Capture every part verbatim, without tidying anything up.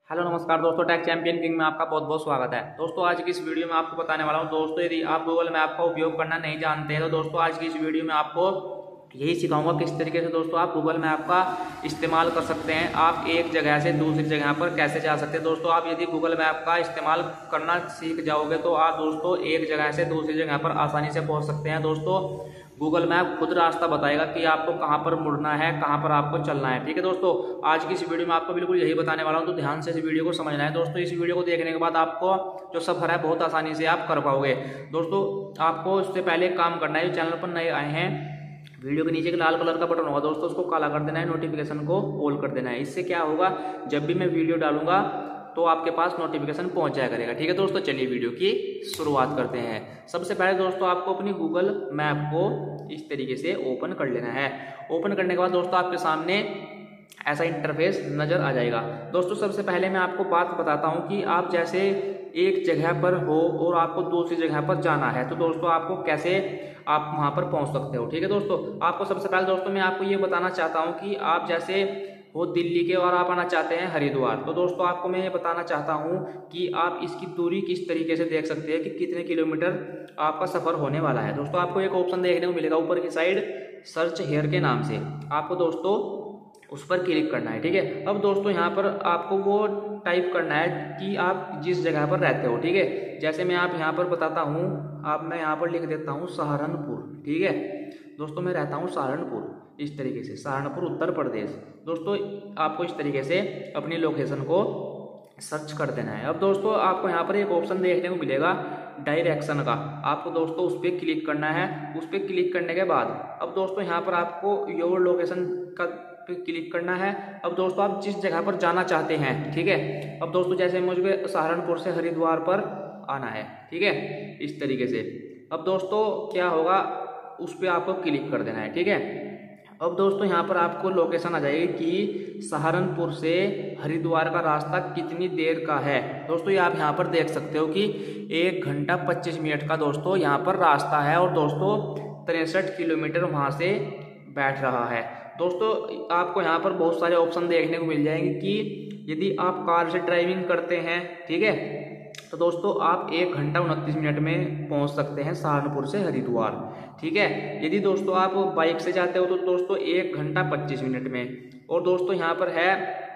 Hello नमस्कार दोस्तों, take champion king में आपका बहुत बहुत स्वागत है। दोस्तों आज की इस वीडियो में आपको बताने वाला हूं दोस्तों, यदि आप गूगल मैप का उपयोग करना नहीं जानते हैं तो दोस्तों आज की इस वीडियो में आपको यही सिखाऊंगा किस तरीके से दोस्तों आप गूगल मैप का इस्तेमाल कर सकते हैं। आप एक जगह से दूसरी जगह पर कैसे जा सकते हैं। दोस्तों आप यदि गूगल मैप का इस्तेमाल करना सीख जाओगे तो आप दोस्तों एक जगह से दूसरी जगह पर आसानी से पहुंच सकते हैं। दोस्तों गूगल मैप खुद रास्ता बताएगा कि आपको कहां पर मुड़ना है, कहां पर आपको चलना है। ठीक है दोस्तों, आज की इस वीडियो में आपको बिल्कुल यही बताने वाला हूं, तो ध्यान से इस वीडियो को समझना है। दोस्तों इस वीडियो को देखने के बाद आपको जो सफर है बहुत आसानी से आप कर पाओगे। दोस्तों आपको इससे पहले एक काम करना है, चैनल पर नए आए हैं, वीडियो के नीचे एक लाल कलर का बटन होगा दोस्तों, उसको काला कर देना है, नोटिफिकेशन को ऑल कर देना है। इससे क्या होगा, जब भी मैं वीडियो डालूंगा तो आपके पास नोटिफिकेशन पहुंच जाया करेगा। ठीक है दोस्तों, चलिए वीडियो की शुरुआत करते हैं। सबसे पहले दोस्तों आपको अपनी गूगल मैप को इस तरीके से ओपन कर लेना है। ओपन करने के बाद दोस्तों आपके सामने ऐसा इंटरफेस नजर आ जाएगा। दोस्तों सबसे पहले मैं आपको बात बताता हूं कि आप जैसे एक जगह पर हो और आपको दूसरी जगह पर जाना है तो दोस्तों आपको कैसे आप वहां पर पहुंच सकते हो। ठीक है दोस्तों, आपको सबसे पहले दोस्तों मैं आपको ये बताना चाहता हूं कि आप जैसे वो दिल्ली के और आप आना चाहते हैं हरिद्वार, तो दोस्तों आपको मैं ये बताना चाहता हूं कि आप इसकी दूरी किस तरीके से देख सकते हैं कि कितने किलोमीटर आपका सफर होने वाला है। दोस्तों आपको एक ऑप्शन देखने को मिलेगा ऊपर की साइड, सर्च हेयर के नाम से, आपको दोस्तों उस पर क्लिक करना है। ठीक है, अब दोस्तों यहाँ पर आपको वो टाइप करना है कि आप जिस जगह पर रहते हो। ठीक है, जैसे मैं आप यहाँ पर बताता हूँ, आप मैं यहाँ पर लिख देता हूँ सहारनपुर। ठीक है दोस्तों, मैं रहता हूँ सहारनपुर, इस तरीके से सहारनपुर उत्तर प्रदेश। दोस्तों आपको इस तरीके से अपनी लोकेशन को सर्च कर देना है। अब दोस्तों आपको यहाँ पर एक ऑप्शन देखने को मिलेगा डायरेक्शन का, आपको दोस्तों उस पर क्लिक करना है। उस पर क्लिक करने के बाद अब दोस्तों यहाँ पर आपको योर लोकेशन का पे क्लिक करना है। अब दोस्तों आप जिस जगह पर जाना चाहते हैं, ठीक है, अब दोस्तों जैसे मुझे सहारनपुर से हरिद्वार पर आना है, ठीक है, इस तरीके से। अब दोस्तों क्या होगा, उस पर आपको क्लिक कर देना है। ठीक है, अब दोस्तों यहाँ पर आपको लोकेशन आ जाएगी कि सहारनपुर से हरिद्वार का रास्ता कितनी देर का है। दोस्तों ये आप यहाँ पर देख सकते हो कि एक घंटा पच्चीस मिनट का दोस्तों यहाँ पर रास्ता है और दोस्तों तिरसठ किलोमीटर वहाँ से बैठ रहा है। दोस्तों आपको यहाँ पर बहुत सारे ऑप्शन देखने को मिल जाएंगे कि यदि आप कार से ड्राइविंग करते हैं, ठीक है, तो दोस्तों आप एक घंटा उनतीस मिनट में पहुंच सकते हैं सहारनपुर से हरिद्वार। ठीक है, यदि दोस्तों आप बाइक से जाते हो तो दोस्तों एक घंटा पच्चीस मिनट में। और दोस्तों यहाँ पर है,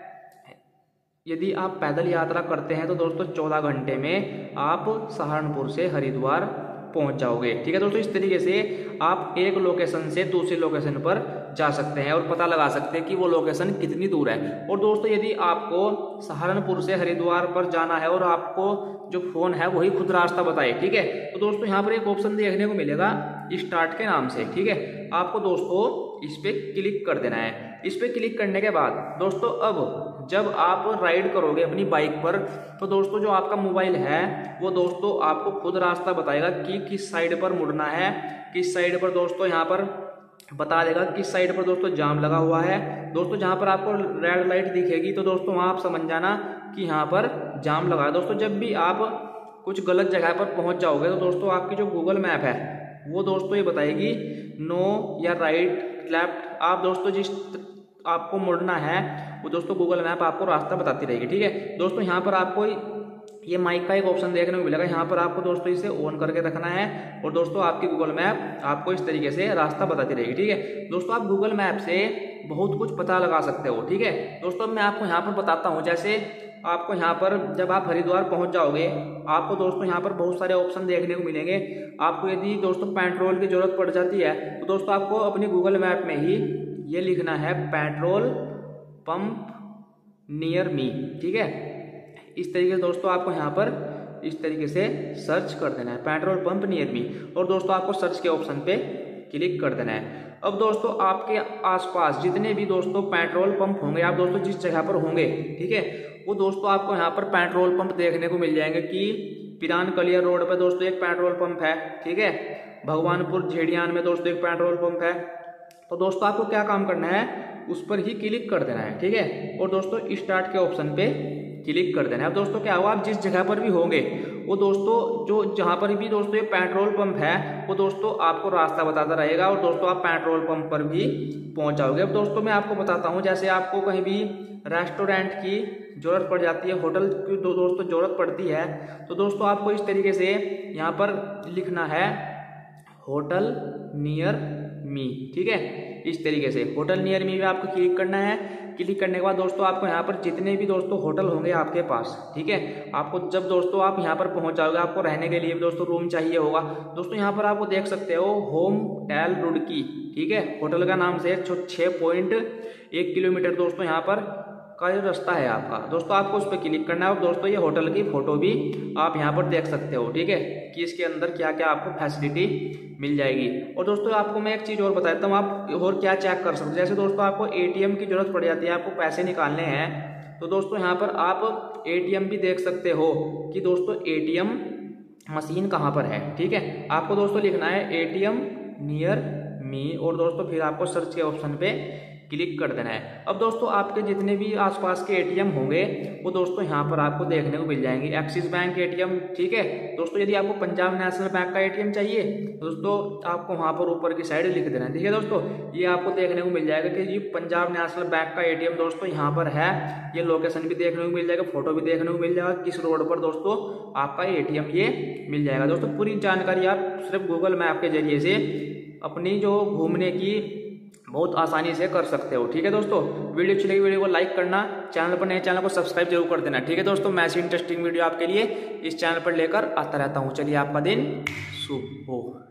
यदि आप पैदल यात्रा करते हैं तो दोस्तों चौदह घंटे में आप सहारनपुर से हरिद्वार पहुंच जाओगे। ठीक है दोस्तों, इस तरीके से आप एक लोकेशन से दूसरी लोकेशन पर जा सकते हैं और पता लगा सकते हैं कि वो लोकेशन कितनी दूर है। और दोस्तों यदि आपको सहारनपुर से हरिद्वार पर जाना है और आपको जो फोन है वही खुद रास्ता बताए, ठीक है, तो दोस्तों यहाँ पर एक ऑप्शन देखने को मिलेगा स्टार्ट के नाम से। ठीक है, आपको दोस्तों इस पे क्लिक कर देना है। इस पे क्लिक करने के बाद दोस्तों अब जब आप राइड करोगे अपनी बाइक पर तो दोस्तों जो आपका मोबाइल है वो दोस्तों आपको खुद रास्ता बताएगा कि किस साइड पर मुड़ना है, किस साइड पर दोस्तों यहाँ पर बता देगा किस साइड पर दोस्तों जाम लगा हुआ है। दोस्तों जहाँ पर आपको रेड लाइट दिखेगी तो दोस्तों वहाँ आप समझ जाना कि यहाँ पर जाम लगा है। दोस्तों जब भी आप कुछ गलत जगह पर पहुँच जाओगे तो दोस्तों आपकी जो गूगल मैप है वो दोस्तों ये बताएगी नो या राइट लेफ्ट, आप दोस्तों जिस आपको मुड़ना है वो दोस्तों गूगल मैप आपको रास्ता बताती रहेगी। ठीक है दोस्तों, यहाँ पर आपको ये माइक का एक ऑप्शन देखने को मिलेगा, यहाँ पर आपको दोस्तों इसे ऑन करके रखना है और दोस्तों आपकी गूगल मैप आपको इस तरीके से रास्ता बताती रहेगी। ठीक है दोस्तों, आप गूगल मैप से बहुत कुछ पता लगा सकते हो। ठीक है दोस्तों, मैं आपको यहाँ पर बताता हूँ, जैसे आपको यहाँ पर जब आप हरिद्वार पहुँच जाओगे आपको दोस्तों यहाँ पर बहुत सारे ऑप्शन देखने को मिलेंगे। आपको यदि दोस्तों पेट्रोल की जरूरत पड़ जाती है तो दोस्तों आपको अपनी गूगल मैप में ही ये लिखना है पेट्रोल पंप नियर मी। ठीक है, इस तरीके से दोस्तों आपको यहाँ पर इस तरीके से सर्च कर देना है पेट्रोल पंप नियर मी और दोस्तों आपको सर्च के ऑप्शन पे क्लिक कर देना है। अब दोस्तों आपके आसपास जितने भी दोस्तों पेट्रोल पंप होंगे, आप दोस्तों जिस जगह पर होंगे, ठीक है, वो दोस्तों आपको यहाँ पर पेट्रोल पंप देखने को मिल जाएंगे कि पिरान कलिया रोड पर दोस्तों एक पेट्रोल पंप है। ठीक है, भगवानपुर झेड़ियान में दोस्तों एक पेट्रोल पंप है। तो दोस्तों आपको क्या काम करना है, उस पर ही क्लिक कर देना है। ठीक है, और दोस्तों स्टार्ट के ऑप्शन पे क्लिक कर देना है। अब दोस्तों क्या हुआ, आप जिस जगह पर भी होंगे वो दोस्तों जो जहाँ पर भी दोस्तों ये पेट्रोल पंप है वो दोस्तों आपको रास्ता बताता रहेगा और दोस्तों आप पेट्रोल पंप पर भी पहुँच जाओगे। अब दोस्तों मैं आपको बताता हूँ, जैसे आपको कहीं भी रेस्टोरेंट की ज़रूरत पड़ जाती है, होटल की दो दोस्तों ज़रूरत पड़ती है, तो दोस्तों आपको इस तरीके से यहाँ पर लिखना है होटल नियर मी। ठीक है, इस तरीके से होटल नियर मी में आपको क्लिक करना है। क्लिक करने के बाद दोस्तों आपको यहाँ पर जितने भी दोस्तों होटल होंगे आपके पास, ठीक है, आपको जब दोस्तों आप यहाँ पर पहुँच जाओगे, आपको रहने के लिए दोस्तों रूम चाहिए होगा। दोस्तों यहाँ पर आपको देख सकते हो होम टेल रुड़की, ठीक है, होटल का नाम से छः पॉइंट एक किलोमीटर दोस्तों यहाँ पर का जो रास्ता है आपका, दोस्तों आपको उस पर क्लिक करना है। और दोस्तों ये होटल की फ़ोटो भी आप यहाँ पर देख सकते हो, ठीक है, कि इसके अंदर क्या क्या आपको फैसिलिटी मिल जाएगी। और दोस्तों आपको मैं एक चीज़ और बता देता हूँ, आप और क्या चेक कर सकते हो। जैसे दोस्तों आपको एटीएम की ज़रूरत पड़ जाती है, आपको पैसे निकालने हैं, तो दोस्तों यहाँ पर आप एटीएम भी देख सकते हो कि दोस्तों एटीएम मशीन कहाँ पर है। ठीक है, आपको दोस्तों लिखना है एटीएम नियर मी और दोस्तों फिर आपको सर्च के ऑप्शन पे क्लिक कर देना है। अब दोस्तों आपके जितने भी आसपास के एटीएम होंगे वो दोस्तों यहाँ पर आपको देखने को मिल जाएंगे। एक्सिस बैंक एटीएम, ठीक है दोस्तों, यदि आपको पंजाब नेशनल बैंक का एटीएम चाहिए दोस्तों आपको वहाँ पर ऊपर की साइड लिख देना है। ठीक है दोस्तों, ये आपको देखने को मिल जाएगा कि ये पंजाब नेशनल बैंक का एटीएम दोस्तों यहाँ पर है। ये लोकेशन भी देखने को मिल जाएगा, फोटो भी देखने को मिल जाएगा, किस रोड पर दोस्तों आपका एटीएम ये मिल जाएगा। दोस्तों पूरी जानकारी आप सिर्फ गूगल मैप के जरिए से अपनी जो घूमने की बहुत आसानी से कर सकते हो। ठीक है दोस्तों, वीडियो अच्छी लगी वीडियो को लाइक करना, चैनल पर नए चैनल को सब्सक्राइब जरूर कर देना। ठीक है दोस्तों, मैं ऐसी इंटरेस्टिंग वीडियो आपके लिए इस चैनल पर लेकर आता रहता हूँ। चलिए आपका दिन शुभ हो।